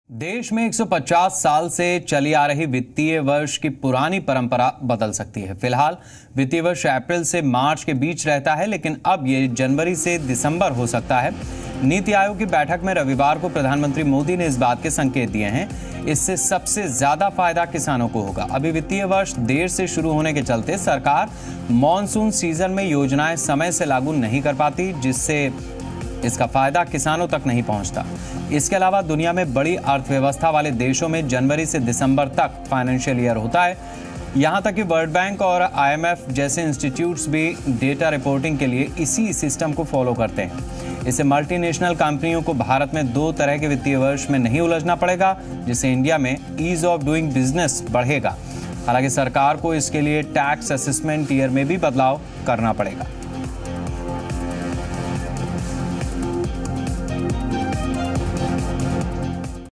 देश में 150 साल से चली आ रही वित्तीय वर्ष की पुरानी परंपरा बदल सकती है। फिलहाल वित्तीय वर्ष अप्रैल से मार्च के बीच रहता है, लेकिन अब ये जनवरी से दिसंबर हो सकता है। नीति आयोग की बैठक में रविवार को प्रधानमंत्री मोदी ने इस बात के संकेत दिए हैं। इससे सबसे ज्यादा फायदा किसानों को होगा। अभी वित्तीय वर्ष देर से शुरू होने के चलते सरकार मॉनसून सीजन में योजनाएं समय से लागू नहीं कर पाती, जिससे इसका फायदा किसानों तक नहीं पहुंचता। इसके अलावा दुनिया में बड़ी अर्थव्यवस्था वाले देशों में जनवरी से दिसंबर तक फाइनेंशियल ईयर होता है। यहां तक कि वर्ल्ड बैंक और IMF जैसे इंस्टीट्यूट्स भी डेटा रिपोर्टिंग के लिए इसी सिस्टम को फॉलो करते हैं। इससे मल्टीनेशनल कंपनियों को भारत में दो तरह के वित्तीय वर्ष में नहीं उलझना पड़ेगा, जिससे इंडिया में ईज ऑफ डूइंग बिजनेस बढ़ेगा। हालांकि सरकार को इसके लिए टैक्स असेसमेंट ईयर में भी बदलाव करना पड़ेगा।